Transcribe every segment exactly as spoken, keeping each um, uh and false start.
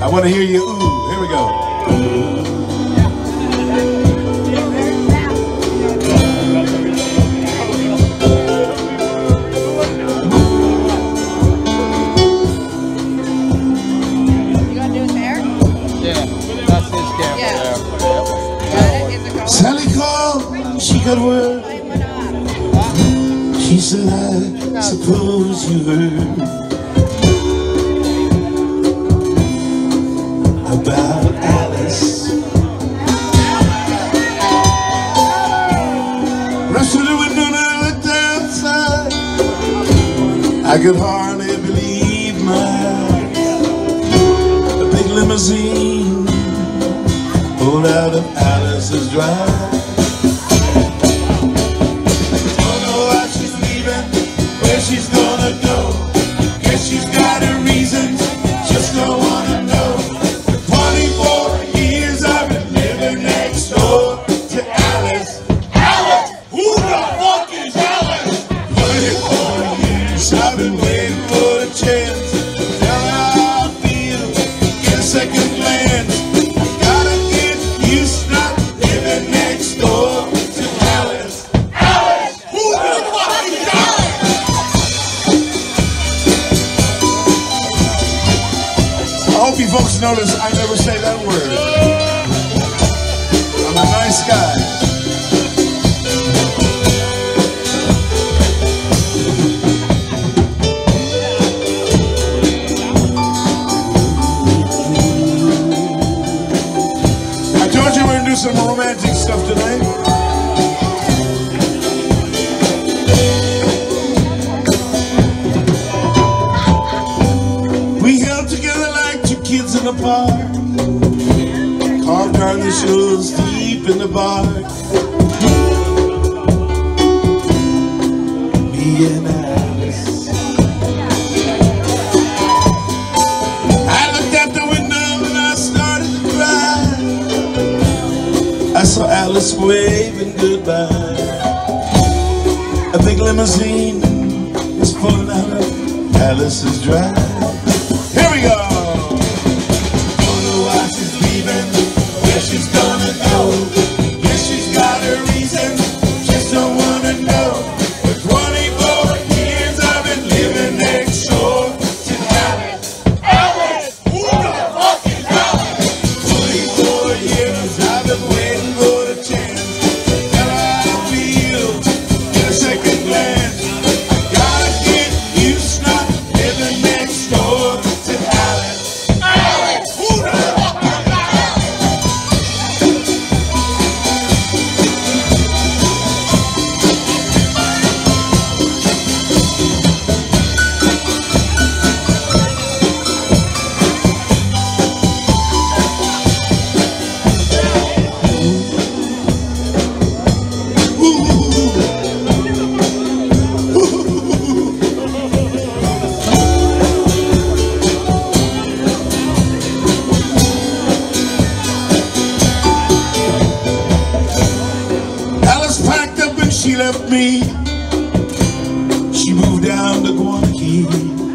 I want to hear you ooh. Here we go. You gonna do his hair? Yeah, that's his camera Yeah. there. Is it cold? Sally called, she got word. She said, I suppose you heard about Alice. Rushed to the window and I looked outside. I could hardly believe my eyes. A big limousine pulled out of Alice's drive. She's gonna go. Guess she's got her reasons, just don't wanna know. For twenty-four years I've been living next door to Alice. Alice? Who the fuck is Alice? twenty-four years I've been waiting for a chance to tell her how I feel, get a second glance. Gotta get used to not living next door to Alice. Alice? Who the fuck is Alice? I hope you folks notice I never say that word. I'm a nice guy. I told you we're going to do some romantic stuff tonight. We held together like two kids in a park, carved our initials deep in the bark. Me and Alice. I looked out the window and I started to cry. I saw Alice waving goodbye. A big limousine is pulling out of Alice's drive. Here we go. Don't know why she's leaving, where she's gonna go. Guess she's got her reasons, just don't wanna know. For twenty-four years I've been living next door to Alice. Alice! Who the fuck is Alice? twenty-four years I've been waiting for the chance to tell her how I feel, get a second glance. I gotta get used to not living next door to Alice. Alice! Who the fuck is Alice? Alice packed up and she left me. She moved down to Guanakee.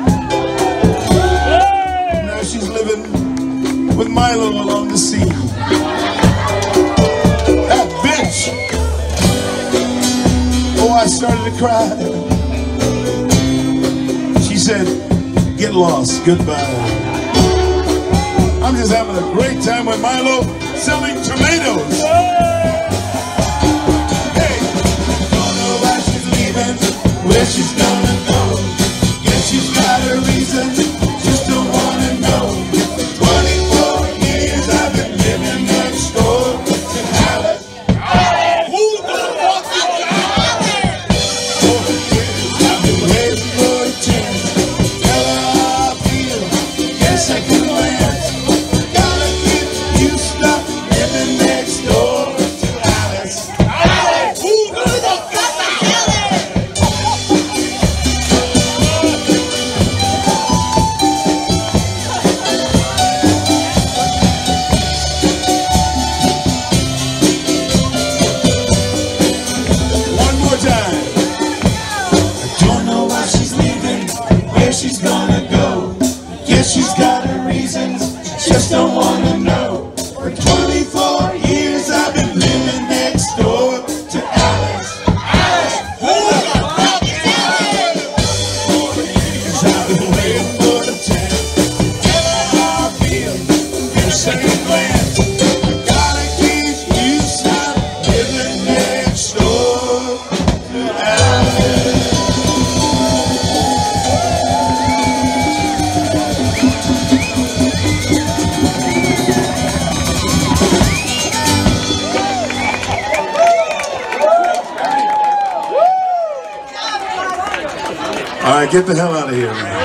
Now she's living with Milo along the sea. That bitch! Oh, I started to cry. She said, get lost, goodbye. I'm just having a great time with Milo selling tomatoes. Where she's gonna go, guess she's got her reasons, just don't wanna know. twenty-four years I've been living next door to Alice. Alice! Who the fuck is Alice? For years I've been waiting for a chance to tell her how I feel, get a second glance. Gotta get used to living next door to Alice. Alice! Who the fuck is Alice? She's gonna go. Guess she's got her reasons. just don't wanna know. For twenty-four years I've been living next door to Alice. Alice! For years I've been waiting for the chance. Tell her how I feel in a second glance. I gotta get used to living next door to Alice. All right, get the hell out of here, man.